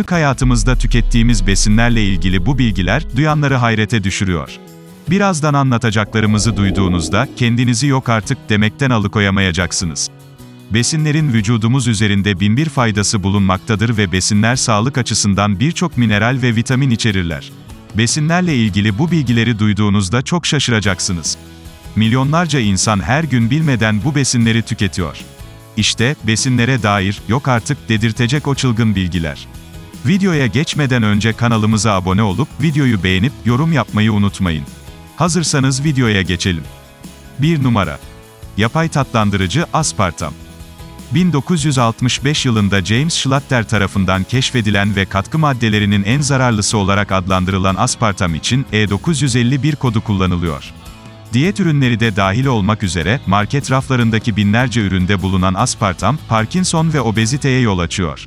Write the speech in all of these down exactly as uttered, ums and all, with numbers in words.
Günlük hayatımızda tükettiğimiz besinlerle ilgili bu bilgiler, duyanları hayrete düşürüyor. Birazdan anlatacaklarımızı duyduğunuzda, kendinizi yok artık demekten alıkoyamayacaksınız. Besinlerin vücudumuz üzerinde binbir faydası bulunmaktadır ve besinler sağlık açısından birçok mineral ve vitamin içerirler. Besinlerle ilgili bu bilgileri duyduğunuzda çok şaşıracaksınız. Milyonlarca insan her gün bilmeden bu besinleri tüketiyor. İşte, besinlere dair, yok artık dedirtecek o çılgın bilgiler. Videoya geçmeden önce kanalımıza abone olup, videoyu beğenip, yorum yapmayı unutmayın. Hazırsanız videoya geçelim. bir Numara. Yapay tatlandırıcı, aspartam. bin dokuz yüz altmış beş yılında James Schlatter tarafından keşfedilen ve katkı maddelerinin en zararlısı olarak adlandırılan aspartam için E dokuz yüz elli bir kodu kullanılıyor. Diyet ürünleri de dahil olmak üzere, market raflarındaki binlerce üründe bulunan aspartam, Parkinson ve obeziteye yol açıyor.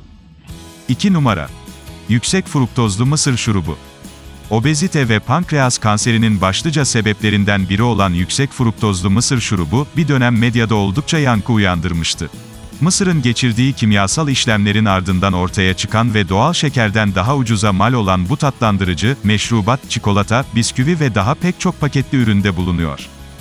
iki Numara. Yüksek fruktozlu mısır şurubu. Obezite ve pankreas kanserinin başlıca sebeplerinden biri olan yüksek fruktozlu mısır şurubu, bir dönem medyada oldukça yankı uyandırmıştı. Mısırın geçirdiği kimyasal işlemlerin ardından ortaya çıkan ve doğal şekerden daha ucuza mal olan bu tatlandırıcı, meşrubat, çikolata, bisküvi ve daha pek çok paketli üründe bulunuyor.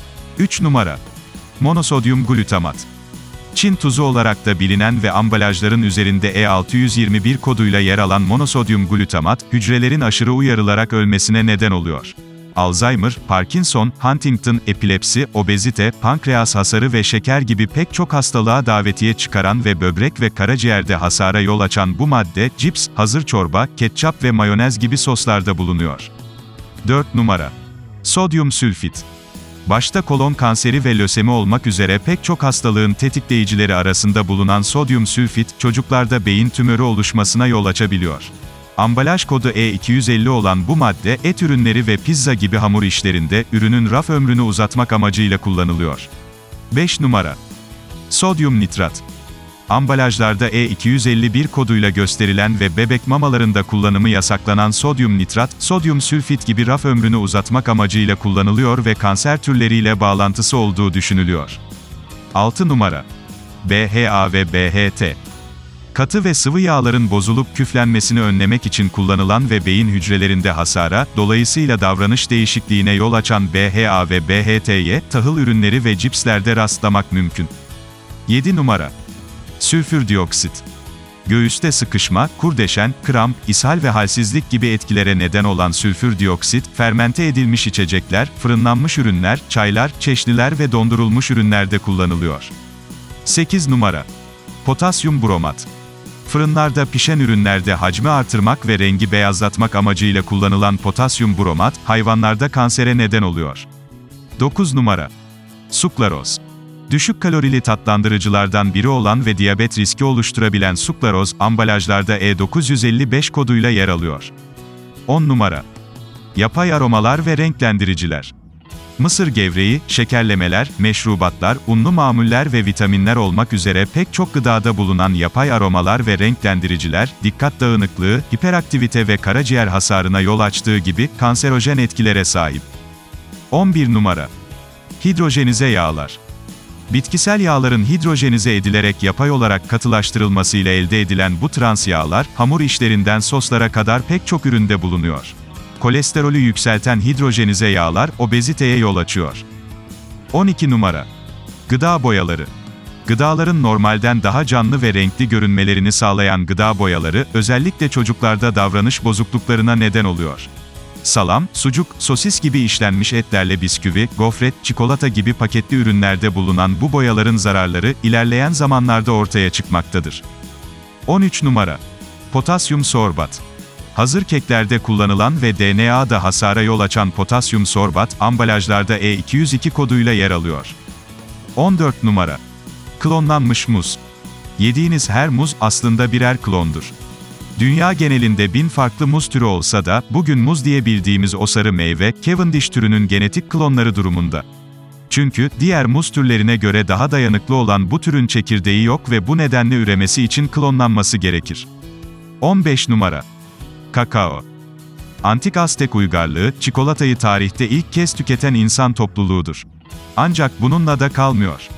üç Numara. Monosodyum glutamat. Çin tuzu olarak da bilinen ve ambalajların üzerinde E altı yüz yirmi bir koduyla yer alan monosodyum glutamat, hücrelerin aşırı uyarılarak ölmesine neden oluyor. Alzheimer, Parkinson, Huntington, epilepsi, obezite, pankreas hasarı ve şeker gibi pek çok hastalığa davetiye çıkaran ve böbrek ve karaciğerde hasara yol açan bu madde, cips, hazır çorba, ketçap ve mayonez gibi soslarda bulunuyor. dört Numara. Sodyum sülfit. Başta kolon kanseri ve lösemi olmak üzere pek çok hastalığın tetikleyicileri arasında bulunan sodyum sülfit, çocuklarda beyin tümörü oluşmasına yol açabiliyor. Ambalaj kodu E iki yüz elli olan bu madde, et ürünleri ve pizza gibi hamur işlerinde, ürünün raf ömrünü uzatmak amacıyla kullanılıyor. beş Numara. Sodyum nitrat. Ambalajlarda E iki yüz elli bir koduyla gösterilen ve bebek mamalarında kullanımı yasaklanan sodyum nitrat, sodyum sülfit gibi raf ömrünü uzatmak amacıyla kullanılıyor ve kanser türleriyle bağlantısı olduğu düşünülüyor. altı Numara. B H A ve B H T. Katı ve sıvı yağların bozulup küflenmesini önlemek için kullanılan ve beyin hücrelerinde hasara, dolayısıyla davranış değişikliğine yol açan B H A ve B H T'ye, tahıl ürünleri ve cipslerde rastlamak mümkün. yedi Numara. Sülfür dioksit. Göğüste sıkışma, kurdeşen, kramp, ishal ve halsizlik gibi etkilere neden olan sülfür dioksit, fermente edilmiş içecekler, fırınlanmış ürünler, çaylar, çeşniler ve dondurulmuş ürünlerde kullanılıyor. sekiz Numara. Potasyum bromat. Fırınlarda pişen ürünlerde hacmi artırmak ve rengi beyazlatmak amacıyla kullanılan potasyum bromat, hayvanlarda kansere neden oluyor. dokuz Numara. Suklaroz. Düşük kalorili tatlandırıcılardan biri olan ve diyabet riski oluşturabilen suklaroz, ambalajlarda E dokuz yüz elli beş koduyla yer alıyor. on Numara. Yapay aromalar ve renklendiriciler. Mısır gevreği, şekerlemeler, meşrubatlar, unlu mamuller ve vitaminler olmak üzere pek çok gıdada bulunan yapay aromalar ve renklendiriciler, dikkat dağınıklığı, hiperaktivite ve karaciğer hasarına yol açtığı gibi kanserojen etkilere sahip. on bir Numara. Hidrojenize yağlar. Bitkisel yağların hidrojenize edilerek yapay olarak katılaştırılmasıyla elde edilen bu trans yağlar, hamur işlerinden soslara kadar pek çok üründe bulunuyor. Kolesterolü yükselten hidrojenize yağlar, obeziteye yol açıyor. on iki Numara. Gıda boyaları. Gıdaların normalden daha canlı ve renkli görünmelerini sağlayan gıda boyaları, özellikle çocuklarda davranış bozukluklarına neden oluyor. Salam, sucuk, sosis gibi işlenmiş etlerle bisküvi, gofret, çikolata gibi paketli ürünlerde bulunan bu boyaların zararları, ilerleyen zamanlarda ortaya çıkmaktadır. on üç Numara. Potasyum sorbat. Hazır keklerde kullanılan ve D N A'da hasara yol açan potasyum sorbat, ambalajlarda E iki yüz iki koduyla yer alıyor. on dört Numara. Klonlanmış muz. Yediğiniz her muz, aslında birer klondur. Dünya genelinde bin farklı muz türü olsa da, bugün muz diye bildiğimiz o sarı meyve, Cavendish türünün genetik klonları durumunda. Çünkü, diğer muz türlerine göre daha dayanıklı olan bu türün çekirdeği yok ve bu nedenle üremesi için klonlanması gerekir. on beş Numara. Kakao. Antik Aztek uygarlığı, çikolatayı tarihte ilk kez tüketen insan topluluğudur. Ancak bununla da kalmıyor.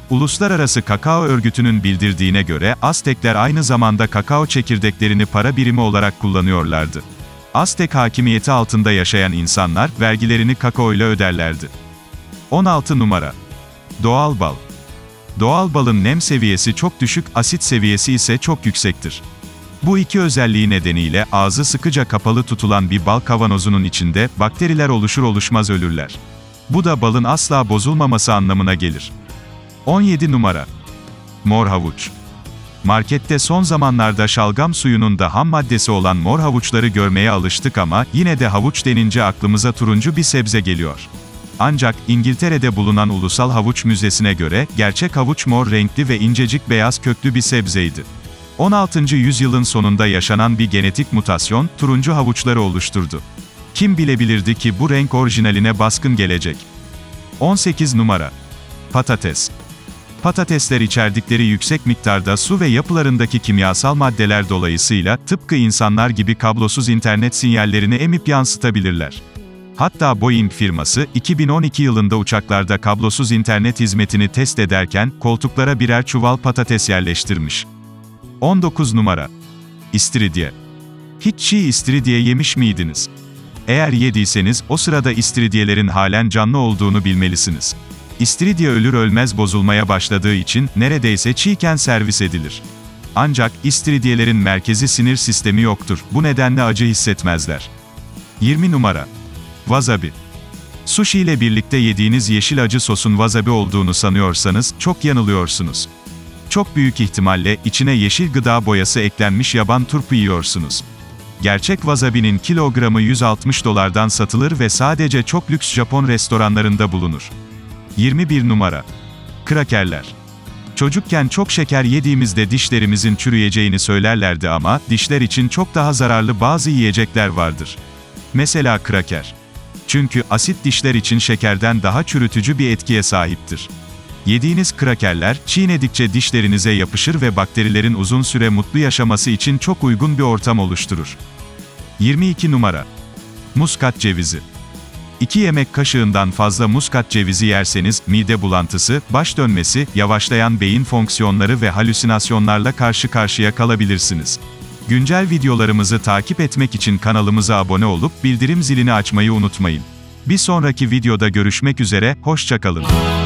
Uluslararası Kakao Örgütü'nün bildirdiğine göre, Aztekler aynı zamanda kakao çekirdeklerini para birimi olarak kullanıyorlardı. Aztek hakimiyeti altında yaşayan insanlar, vergilerini kakao ile öderlerdi. on altı numara. Doğal bal. Doğal balın nem seviyesi çok düşük, asit seviyesi ise çok yüksektir. Bu iki özelliği nedeniyle, ağzı sıkıca kapalı tutulan bir bal kavanozunun içinde, bakteriler oluşur oluşmaz ölürler. Bu da balın asla bozulmaması anlamına gelir. on yedi numara. Mor havuç. Markette son zamanlarda şalgam suyunun da ham maddesi olan mor havuçları görmeye alıştık ama, yine de havuç denince aklımıza turuncu bir sebze geliyor. Ancak, İngiltere'de bulunan Ulusal Havuç Müzesi'ne göre, gerçek havuç mor renkli ve incecik beyaz köklü bir sebzeydi. on altıncı yüzyılın sonunda yaşanan bir genetik mutasyon, turuncu havuçları oluşturdu. Kim bilebilirdi ki bu renk orijinaline baskın gelecek? on sekiz numara. Patates. Patatesler içerdikleri yüksek miktarda su ve yapılarındaki kimyasal maddeler dolayısıyla, tıpkı insanlar gibi kablosuz internet sinyallerini emip yansıtabilirler. Hatta Boeing firması, iki bin on iki yılında uçaklarda kablosuz internet hizmetini test ederken, koltuklara birer çuval patates yerleştirmiş. on dokuz numara. İstiridye. Hiç çiğ istiridye yemiş miydiniz? Eğer yediyseniz, o sırada istiridyelerin halen canlı olduğunu bilmelisiniz. İstiridye ölür ölmez bozulmaya başladığı için, neredeyse çiğken servis edilir. Ancak, istiridyelerin merkezi sinir sistemi yoktur, bu nedenle acı hissetmezler. yirmi numara. Wasabi. Sushi ile birlikte yediğiniz yeşil acı sosun wasabi olduğunu sanıyorsanız, çok yanılıyorsunuz. Çok büyük ihtimalle, içine yeşil gıda boyası eklenmiş yaban turpu yiyorsunuz. Gerçek wasabi'nin kilogramı yüz altmış dolardan satılır ve sadece çok lüks Japon restoranlarında bulunur. yirmi bir numara. Krakerler. Çocukken çok şeker yediğimizde dişlerimizin çürüyeceğini söylerlerdi ama, dişler için çok daha zararlı bazı yiyecekler vardır. Mesela kraker. Çünkü, asit dişler için şekerden daha çürütücü bir etkiye sahiptir. Yediğiniz krakerler, çiğnedikçe dişlerinize yapışır ve bakterilerin uzun süre mutlu yaşaması için çok uygun bir ortam oluşturur. yirmi iki numara. Muskat cevizi. iki yemek kaşığından fazla muskat cevizi yerseniz, mide bulantısı, baş dönmesi, yavaşlayan beyin fonksiyonları ve halüsinasyonlarla karşı karşıya kalabilirsiniz. Güncel videolarımızı takip etmek için kanalımıza abone olup, bildirim zilini açmayı unutmayın. Bir sonraki videoda görüşmek üzere, hoşça kalın.